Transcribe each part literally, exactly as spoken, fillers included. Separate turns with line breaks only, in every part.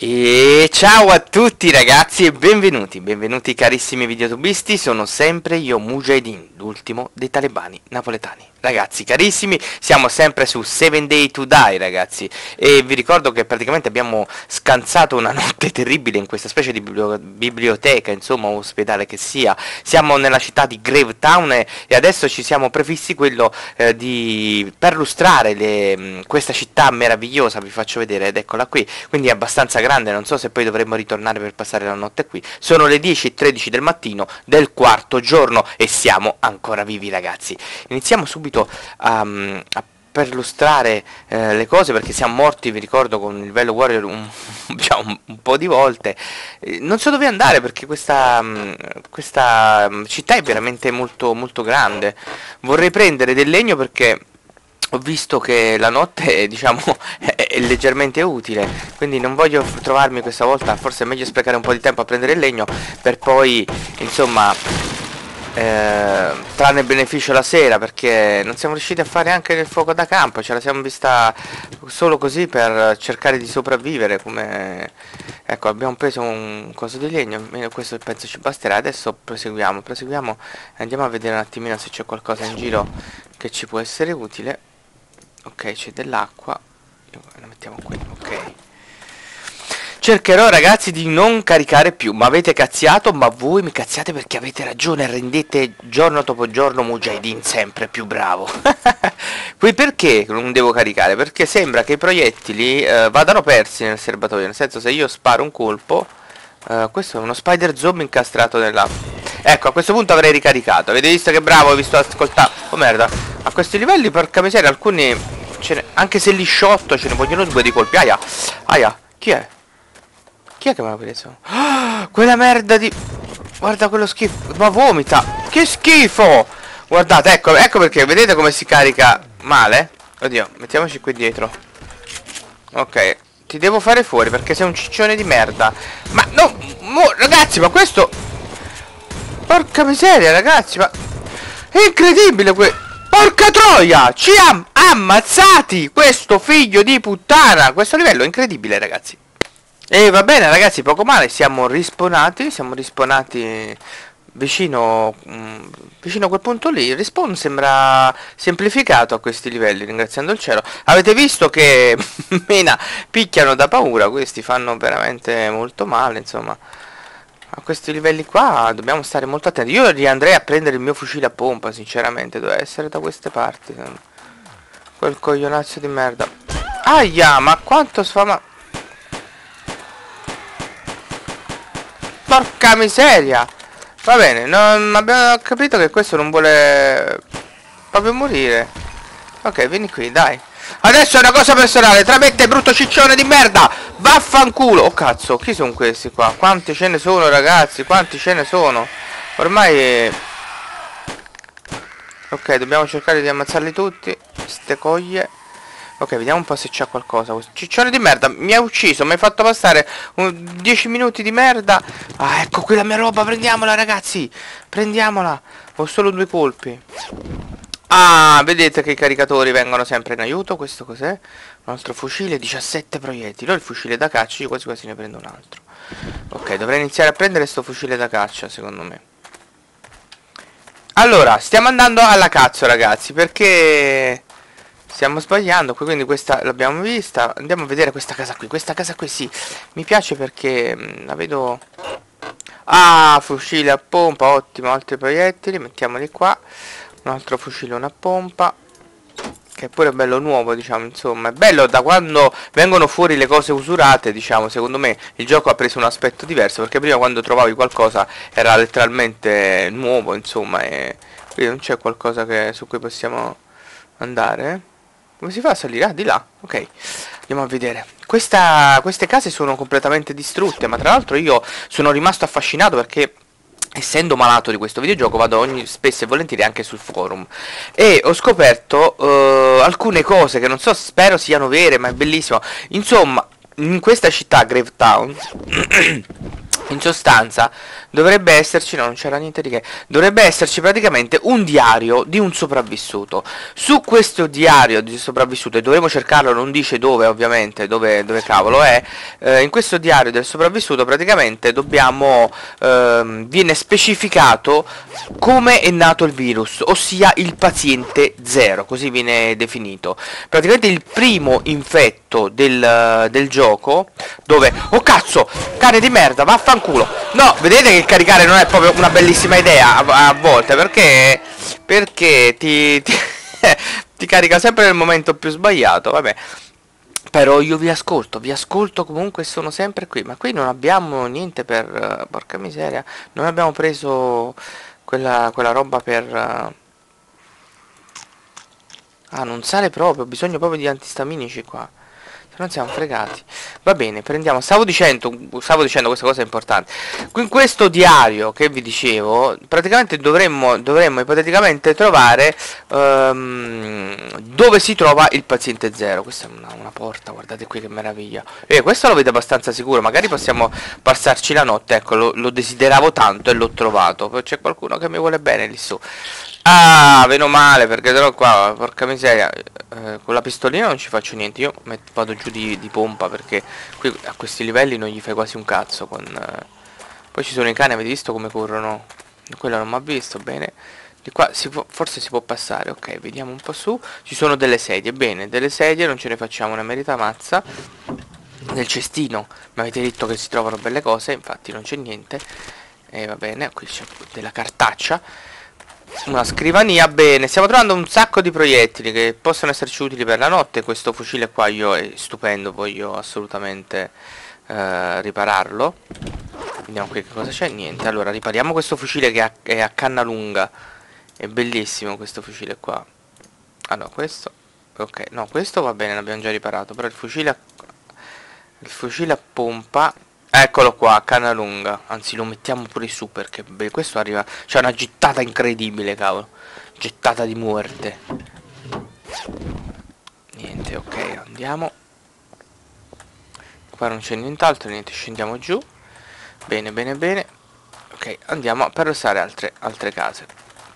E ciao a tutti ragazzi e benvenuti, benvenuti carissimi videotubisti, sono sempre io Mujahideen, l'ultimo dei talebani napoletani. Ragazzi carissimi, siamo sempre su seven day to die ragazzi, e vi ricordo che praticamente abbiamo scansato una notte terribile in questa specie di biblio biblioteca, insomma ospedale che sia. Siamo nella città di Gravetown e, e adesso ci siamo prefissi quello eh, di perlustrare le, mh, questa città meravigliosa, vi faccio vedere, ed eccola qui, quindi è abbastanza grande, non so se poi dovremmo ritornare per passare la notte qui. Sono le dieci e tredici del mattino del quarto giorno e siamo ancora vivi ragazzi. Iniziamo subito a, a perlustrare eh, le cose, perché siamo morti, vi ricordo, con il livello warrior un, diciamo, un, un po' di volte. Eh, non so dove andare perché questa, mh, questa mh, città è veramente molto molto grande. Vorrei prendere del legno perché ho visto che la notte, diciamo, è, è leggermente utile, quindi non voglio trovarmi questa volta, forse è meglio sprecare un po' di tempo a prendere il legno per poi, insomma, eh, trarne beneficio la sera, perché non siamo riusciti a fare anche il fuoco da campo, ce la siamo vista solo così per cercare di sopravvivere, come... Ecco, abbiamo preso un coso di legno, questo penso ci basterà. Adesso proseguiamo, proseguiamo e andiamo a vedere un attimino se c'è qualcosa in giro che ci può essere utile. Ok, c'è dell'acqua, la mettiamo qui, ok. Cercherò ragazzi di non caricare più, ma avete cazziato, ma voi mi cazziate perché avete ragione, rendete giorno dopo giorno Mujahideen sempre più bravo. Qui perché non devo caricare? Perché sembra che i proiettili eh, vadano persi nel serbatoio, nel senso, se io sparo un colpo, eh, questo è uno spider zombie incastrato nella... Ecco, a questo punto avrei ricaricato, avete visto che bravo, ho visto ascoltare... Oh merda, a questi livelli porca miseria, alcuni... Ce ne... Anche se li sciotto ce ne vogliono due di colpi, aia, aia, chi è? Chi è che mi ha preso? Oh, quella merda di... Guarda quello schifo. Ma vomita. Che schifo. Guardate, ecco, ecco perché. Vedete come si carica male? Oddio, mettiamoci qui dietro. Ok, ti devo fare fuori perché sei un ciccione di merda. Ma no, mo, ragazzi, ma questo... Porca miseria, ragazzi, ma... È incredibile que... Porca troia. Ci ha ammazzati questo figlio di puttana. Questo livello è incredibile, ragazzi. E va bene ragazzi, poco male, siamo rispawnati, siamo rispawnati vicino, mh, vicino a quel punto lì. Il respawn sembra semplificato a questi livelli, ringraziando il cielo. Avete visto che mena picchiano da paura, questi fanno veramente molto male, insomma. A questi livelli qua dobbiamo stare molto attenti. Io riandrei a prendere il mio fucile a pompa, sinceramente, doveva essere da queste parti. Quel coglionazzo di merda. Aia, ma quanto sfama... Porca miseria. Va bene, non abbiamo capito che questo non vuole proprio morire. Ok, vieni qui, dai. Adesso è una cosa personale, tra me e te, brutto ciccione di merda. Vaffanculo. Oh cazzo, chi sono questi qua? Quanti ce ne sono ragazzi? Quanti ce ne sono? Ormai... Ok, dobbiamo cercare di ammazzarli tutti. Ste coglie. Ok, vediamo un po' se c'è qualcosa. Questo ciccione di merda mi ha ucciso, mi hai fatto passare dieci minuti di merda. Ah, ecco qui la mia roba, prendiamola ragazzi. Prendiamola. Ho solo due colpi. Ah, vedete che i caricatori vengono sempre in aiuto. Questo cos'è? Un altro fucile, diciassette proiettili. Ho il fucile da caccia, io quasi quasi ne prendo un altro. Ok, dovrei iniziare a prendere sto fucile da caccia, secondo me. Allora, stiamo andando alla cazzo ragazzi, perché... Stiamo sbagliando, quindi questa l'abbiamo vista. Andiamo a vedere questa casa qui. Questa casa qui sì, mi piace perché mh, la vedo... Ah, fucile a pompa, ottimo, altri proiettili, mettiamoli qua. Un altro fucile a pompa, che è pure bello nuovo, diciamo, insomma. È bello da quando vengono fuori le cose usurate, diciamo, secondo me il gioco ha preso un aspetto diverso, perché prima quando trovavi qualcosa era letteralmente nuovo, insomma, e qui non c'è qualcosa che, su cui possiamo andare. Come si fa a salire? Ah, di là, ok. Andiamo a vedere. Questa, queste case sono completamente distrutte, ma tra l'altro io sono rimasto affascinato perché, essendo malato di questo videogioco, vado ogni spesso e volentieri anche sul forum e ho scoperto uh, alcune cose che non so, spero siano vere, ma è bellissimo. Insomma, in questa città, Gravetown, In sostanza dovrebbe esserci, no, non c'era niente di che, dovrebbe esserci praticamente un diario di un sopravvissuto. Su questo diario di sopravvissuto, e dovremo cercarlo, non dice dove ovviamente, dove, dove cavolo è, eh, in questo diario del sopravvissuto praticamente dobbiamo, ehm, viene specificato come è nato il virus, ossia il paziente zero, così viene definito. Praticamente il primo infetto del, del gioco, dove, oh cazzo, cane di merda, vaffanculo. No, vedete che caricare non è proprio una bellissima idea a, a volte, perché perché ti, ti, ti carica sempre nel momento più sbagliato, vabbè. Però io vi ascolto, vi ascolto comunque, sono sempre qui. Ma qui non abbiamo niente per, uh, porca miseria, non abbiamo preso quella, quella roba per uh... ah, non sale proprio, ho bisogno proprio di antistaminici qua, se non siamo fregati. Va bene, prendiamo, stavo dicendo, stavo dicendo questa cosa è importante. In questo diario che vi dicevo, praticamente dovremmo, dovremmo ipoteticamente trovare um, dove si trova il paziente zero. Questa è una, una porta, guardate qui che meraviglia. E eh, questo lo vedo abbastanza sicuro, magari possiamo passarci la notte, ecco, lo, lo desideravo tanto e l'ho trovato. Poi c'è qualcuno che mi vuole bene lì su. Ah, meno male, perché sennò qua, porca miseria, eh, con la pistolina non ci faccio niente. Io met- vado giù di, di pompa, perché qui a questi livelli non gli fai quasi un cazzo con... eh. Poi ci sono i cani, avete visto come corrono? Quello non mi ha visto, bene. Di qua si può, forse si può passare, ok, vediamo un po' su. Ci sono delle sedie, bene, delle sedie, non ce ne facciamo una merita mazza. Nel cestino mi avete detto che si trovano belle cose, infatti non c'è niente. E va bene, qui c'è della cartaccia. Una scrivania, bene, stiamo trovando un sacco di proiettili che possono esserci utili per la notte. Questo fucile qua io è stupendo, voglio assolutamente eh, ripararlo. Vediamo qui che cosa c'è, niente. Allora ripariamo questo fucile che è a canna lunga. È bellissimo questo fucile qua. Ah no, questo, ok, no, questo va bene, l'abbiamo già riparato. Però il fucile a, il fucile a pompa, eccolo qua, canna lunga. Anzi, lo mettiamo pure su, perché beh, questo arriva... C'è una gittata incredibile, cavolo. Gittata di muerte. Niente, ok, andiamo. Qua non c'è nient'altro, niente, scendiamo giù. Bene, bene, bene. Ok, andiamo per restare altre, altre case.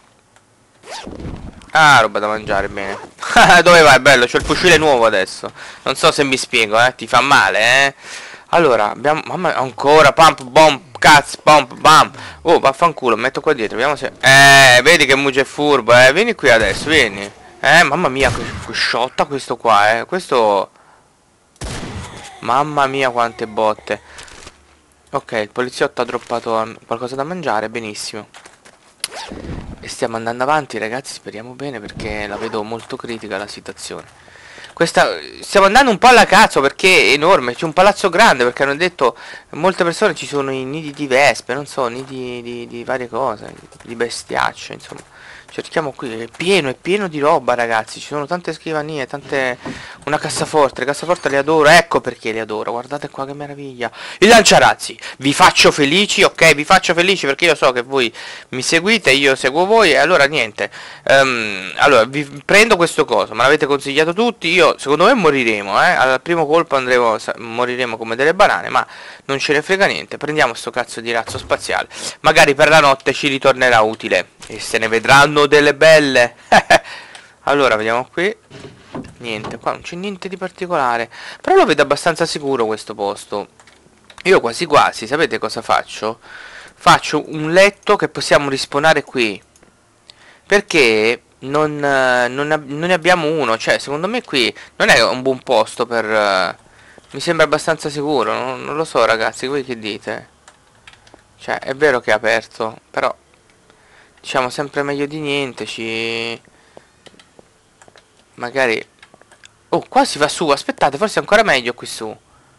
Ah, roba da mangiare, bene. Dove vai, bello? C'ho il fucile nuovo adesso. Non so se mi spiego, eh. Ti fa male, eh. Allora, abbiamo... Mamma, ancora, pump, bomb, cazzo, pump, bam. Oh, vaffanculo, metto qua dietro, vediamo se... Eh, vedi che Muge è furbo, eh. Vieni qui adesso, vieni. Eh, mamma mia, che sciotta questo qua, eh. Questo... Mamma mia, quante botte. Ok, il poliziotto ha droppato qualcosa da mangiare, benissimo. E stiamo andando avanti, ragazzi, speriamo bene, perché la vedo molto critica la situazione. Questa, stiamo andando un po' alla cazzo, perché è enorme, c'è un palazzo grande, perché hanno detto molte persone, ci sono i nidi di vespe, non so, nidi di, di varie cose, di bestiacce, insomma. Cerchiamo qui, è pieno, è pieno di roba, ragazzi, ci sono tante scrivanie, tante... Una cassaforte, le cassaforte le adoro, ecco perché le adoro, guardate qua che meraviglia. Il lanciarazzi, vi faccio felici, ok, vi faccio felici perché io so che voi mi seguite, io seguo voi, e allora niente. Um, allora, vi prendo questo coso, me l'avete consigliato tutti, io, secondo me moriremo, eh, al primo colpo andremo, moriremo come delle banane, ma non ce ne frega niente, prendiamo sto cazzo di razzo spaziale, magari per la notte ci ritornerà utile, e se ne vedranno delle belle. Allora, vediamo qui. Niente, qua non c'è niente di particolare, però lo vedo abbastanza sicuro questo posto. Io quasi quasi, sapete cosa faccio? Faccio un letto che possiamo rispawnare qui, perché non, non, non ne abbiamo uno. Cioè, secondo me qui non è un buon posto per... Uh, mi sembra abbastanza sicuro, non, non lo so, ragazzi, voi che dite? Cioè, è vero che è aperto, però diciamo sempre meglio di niente. Ci... Magari... Oh, qua si va su, aspettate, forse è ancora meglio qui su.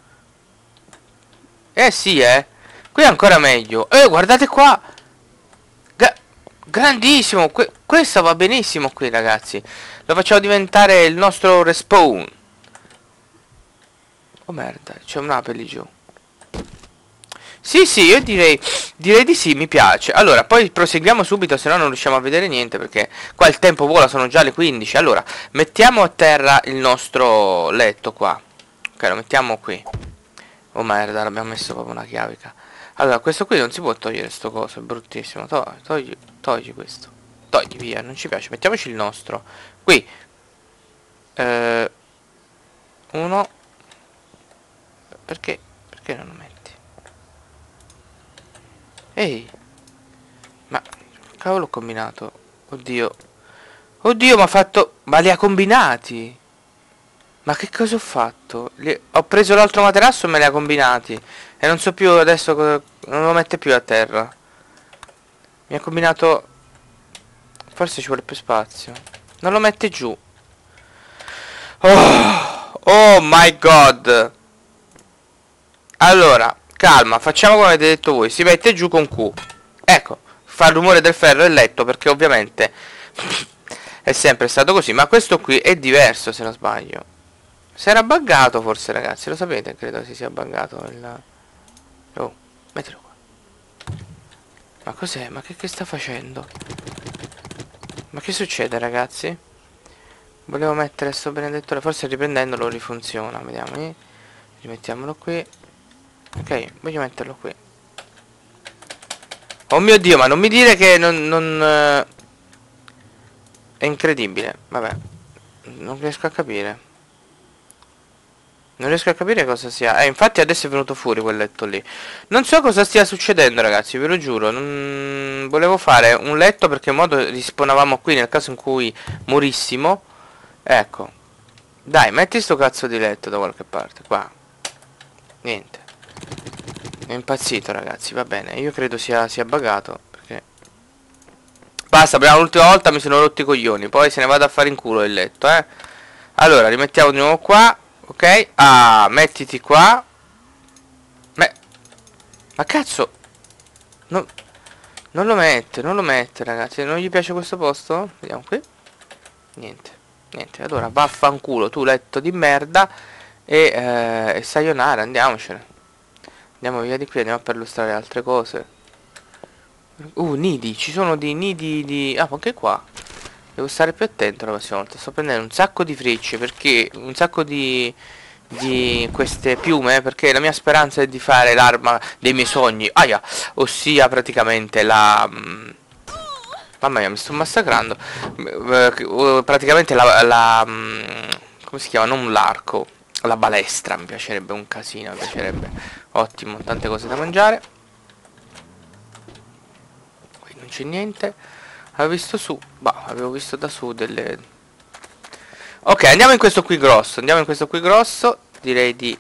Eh sì, eh. Qui è ancora meglio. Eh, guardate qua. Gra grandissimo. Que questo va benissimo qui, ragazzi. Lo facciamo diventare il nostro respawn. Oh merda, c'è un'ape lì giù. Sì, sì, io direi, direi di sì, mi piace. Allora, poi proseguiamo subito, se no non riusciamo a vedere niente, perché qua il tempo vola, sono già le quindici. Allora, mettiamo a terra il nostro letto qua. Ok, lo mettiamo qui. Oh merda, l'abbiamo messo proprio una chiavica. Allora, questo qui non si può togliere sto coso, è bruttissimo. Togli, togli, togli questo. Togli via, non ci piace. Mettiamoci il nostro. Qui. Eh, uno. Perché? Perché non lo metti? Ehi. Ma cavolo ho combinato? Oddio. Oddio, ma ha fatto... Ma li ha combinati? Ma che cosa ho fatto? Li... Ho preso l'altro materasso e me li ha combinati. E non so più adesso cosa... Non lo mette più a terra. Mi ha combinato... Forse ci vuole più spazio. Non lo mette giù. Oh, oh my god. Allora, calma, facciamo come avete detto voi. Si mette giù con Q. Ecco, fa il rumore del ferro e letto perché ovviamente è sempre stato così. Ma questo qui è diverso se non sbaglio. Si era buggato forse, ragazzi, lo sapete? Credo si sia buggato il... Oh, mettilo qua. Ma cos'è? Ma che, che sta facendo? Ma che succede, ragazzi? Volevo mettere sto benedettore, forse riprendendolo rifunziona. Vediamo, eh. Rimettiamolo qui. Ok, voglio metterlo qui. Oh mio Dio, ma non mi dire che non... non eh, è incredibile. Vabbè, non riesco a capire. Non riesco a capire cosa sia. Eh, infatti adesso è venuto fuori quel letto lì. Non so cosa stia succedendo, ragazzi, ve lo giuro. Non... Volevo fare un letto perché in modo rispawnavamo qui nel caso in cui morissimo. Ecco. Dai, metti sto cazzo di letto da qualche parte, qua. Niente. È impazzito, ragazzi, va bene. Io credo sia, sia buggato, perché... Basta, prima l'ultima volta mi sono rotti i coglioni. Poi se ne vado a fare in culo il letto, eh. Allora, rimettiamo di nuovo qua. Ok, ah, mettiti qua. Me... Ma cazzo. No, non lo mette, non lo mette, ragazzi. Non gli piace questo posto? Vediamo qui. Niente, niente. Allora vaffanculo, tu letto di merda. E, eh, e sayonara, andiamocene. Andiamo via di qui, andiamo a perlustrare altre cose. Uh, nidi, ci sono dei nidi di... Ah, anche qua. Devo stare più attento la prossima volta. Sto prendendo un sacco di frecce perché... Un sacco di... Di queste piume, perché la mia speranza è di fare l'arma dei miei sogni. Aia, ossia praticamente la... Mh, mamma mia, mi sto massacrando. Uh, praticamente la... la mh, come si chiama? Non l'arco. La balestra, mi piacerebbe un casino, mi piacerebbe. Ottimo, tante cose da mangiare. Qui non c'è niente. Avevo visto su, bah, avevo visto da su delle... Ok, andiamo in questo qui grosso, andiamo in questo qui grosso. Direi di...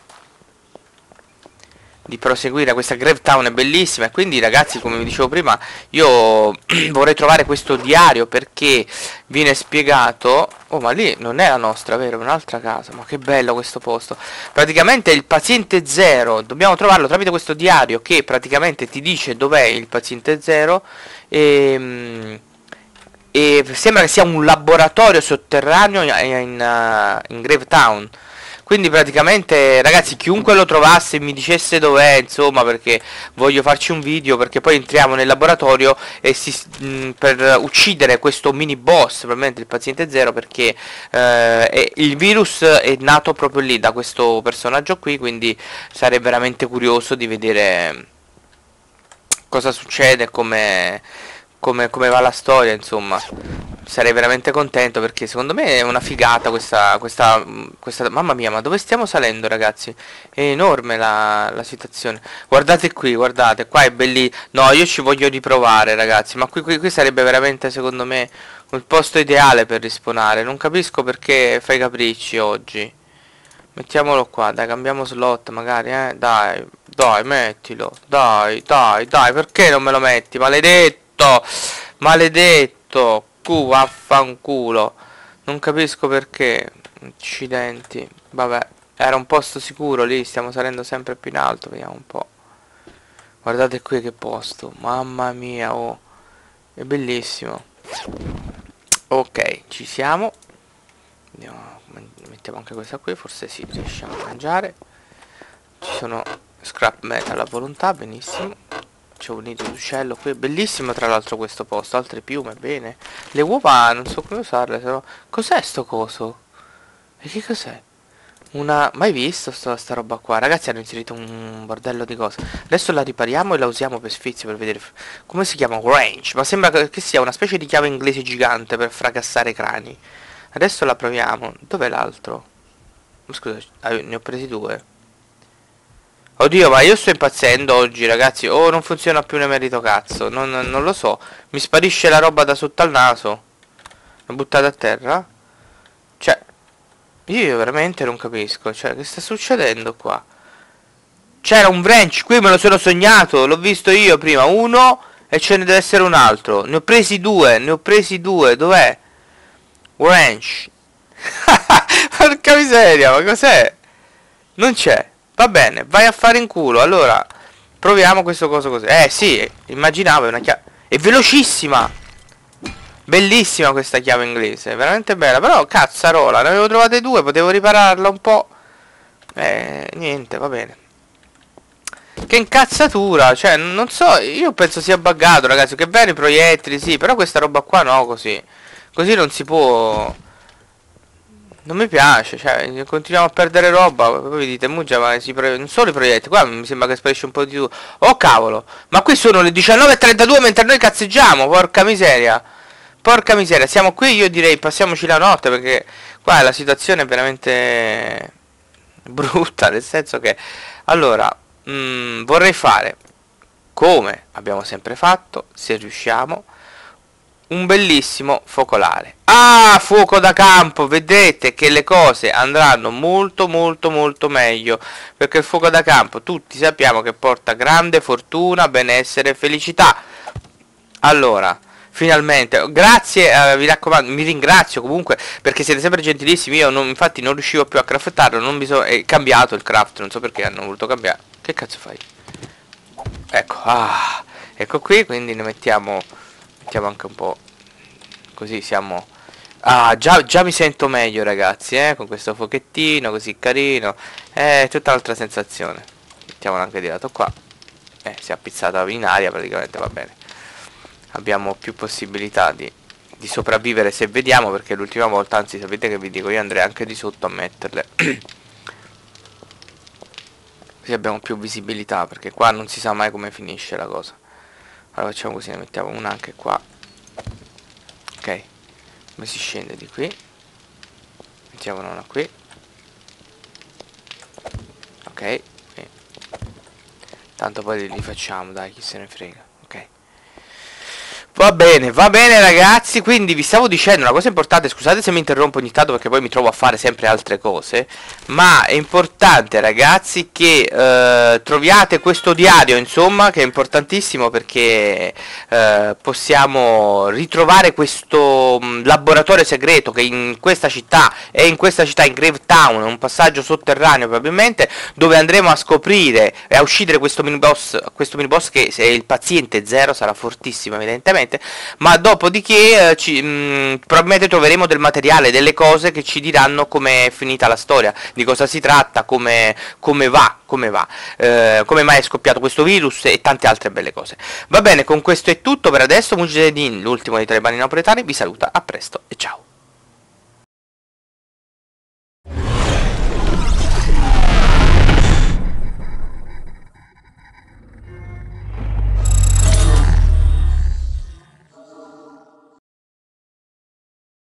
di proseguire. Questa Grave Town è bellissima. E quindi, ragazzi, come vi dicevo prima, io vorrei trovare questo diario perché viene spiegato... Oh, ma lì non è la nostra, vero? È un'altra casa. Ma che bello questo posto. Praticamente il paziente zero. Dobbiamo trovarlo tramite questo diario che praticamente ti dice dov'è il paziente zero. E... e sembra che sia un laboratorio sotterraneo in, uh, in Grave Town. Quindi praticamente, ragazzi, chiunque lo trovasse e mi dicesse dov'è, insomma, perché voglio farci un video, perché poi entriamo nel laboratorio e si, mh, per uccidere questo mini boss, probabilmente il paziente zero, perché eh, è, il virus è nato proprio lì, da questo personaggio qui, quindi sarei veramente curioso di vedere cosa succede, come... Come, come va la storia, insomma. Sarei veramente contento perché secondo me è una figata questa, questa, questa... Mamma mia, ma dove stiamo salendo, ragazzi? È enorme la, la situazione. Guardate qui, guardate, qua è bellissimo. No, io ci voglio riprovare, ragazzi. Ma qui, qui, qui sarebbe veramente, secondo me, il posto ideale per rispawnare. Non capisco perché fai capricci oggi. Mettiamolo qua, dai, cambiamo slot magari, eh. Dai, dai, mettilo. Dai, dai, dai, perché non me lo metti, maledetto? Maledetto, Q, vaffanculo. Non capisco perché. Accidenti. Vabbè, era un posto sicuro lì. Stiamo salendo sempre più in alto. Vediamo un po'. Guardate qui che posto. Mamma mia, oh. È bellissimo. Ok, ci siamo. Andiamo, mettiamo anche questa qui. Forse sì, riusciamo a mangiare. Ci sono scrap metal a volontà, benissimo. C'è un nido d'uccello qui, bellissimo tra l'altro questo posto, altre piume, bene. Le uova non so come usarle, però... Cos'è sto coso? E che cos'è? Una... Mai visto sto, sta roba qua? Ragazzi, hanno inserito un bordello di cose. Adesso la ripariamo e la usiamo per sfizio, per vedere... Come si chiama? Range. Ma sembra che, che sia una specie di chiave inglese gigante per fracassare crani. Adesso la proviamo. Dov'è l'altro? Scusa, ne ho presi due. Oddio, ma io sto impazzendo oggi, ragazzi. Oh, non funziona più ne merito cazzo. Non, non lo so. Mi sparisce la roba da sotto al naso. L'ho buttata a terra. Cioè... Io veramente non capisco, cioè, che sta succedendo qua? C'era un branch, qui me lo sono sognato, l'ho visto io prima, uno e ce ne deve essere un altro. Ne ho presi due, ne ho presi due, dov'è? Branch. Porca miseria, ma cos'è? Non c'è. Va bene, vai a fare in culo. Allora, proviamo questo coso così. Eh sì, immaginavo, è una chiave... È velocissima! Bellissima questa chiave inglese, veramente bella. Però cazzarola, ne avevo trovate due, potevo ripararla un po'. Eh, niente, va bene. Che incazzatura, cioè, non so, io penso sia buggato, ragazzi. Che bene i proiettili, sì, però questa roba qua no, così. Così non si può... Non mi piace, cioè, continuiamo a perdere roba. Poi vi dite, Muggia, ma si pro... non solo i proiettili, qua mi sembra che sparisce un po' di tutto. Oh cavolo, ma qui sono le diciannove e trentadue mentre noi cazzeggiamo, porca miseria. Porca miseria, siamo qui, io direi passiamoci la notte, perché qua la situazione è veramente brutta, nel senso che... Allora, mh, vorrei fare, come abbiamo sempre fatto, se riusciamo, un bellissimo focolare. Ah, fuoco da campo, vedete che le cose andranno molto molto molto meglio, perché il fuoco da campo tutti sappiamo che porta grande fortuna, benessere e felicità. Allora... Finalmente, grazie, eh, vi raccomando, mi ringrazio comunque perché siete sempre gentilissimi. Io non, infatti non riuscivo più a craftarlo, non mi so, è cambiato il craft, non so perché hanno voluto cambiare. Che cazzo fai? Ecco, ah, ecco qui, quindi ne mettiamo, mettiamo anche un po', così siamo... Ah, già, già mi sento meglio, ragazzi, eh, con questo fuochettino così carino, è tutta un'altra sensazione. Mettiamolo anche di lato qua, eh, si è appizzata in aria praticamente, va bene. Abbiamo più possibilità di, di sopravvivere se vediamo, perché l'ultima volta, anzi sapete che vi dico, io andrei anche di sotto a metterle. Così abbiamo più visibilità, perché qua non si sa mai come finisce la cosa. Allora facciamo così, ne mettiamo una anche qua. Ok, come si scende di qui? Mettiamo una qui. Ok, qui. Tanto poi li facciamo, dai, chi se ne frega. Va bene, va bene ragazzi, quindi vi stavo dicendo una cosa importante, scusate se mi interrompo ogni tanto perché poi mi trovo a fare sempre altre cose, ma è importante ragazzi che eh, troviate questo diario, insomma, che è importantissimo perché eh, possiamo ritrovare questo mh, laboratorio segreto che in questa città, è in questa città, in Gravetown, un passaggio sotterraneo probabilmente, dove andremo a scoprire e a uccidere questo miniboss, questo miniboss che se il paziente zero sarà fortissimo evidentemente. Ma dopodiché eh, ci, mh, probabilmente troveremo del materiale, delle cose che ci diranno come è finita la storia, di cosa si tratta, come, come va, come va, eh, come mai è scoppiato questo virus e tante altre belle cose. Va bene, con questo è tutto per adesso. Mujahedin, l'ultimo dei talebani napoletani, vi saluta, a presto e ciao.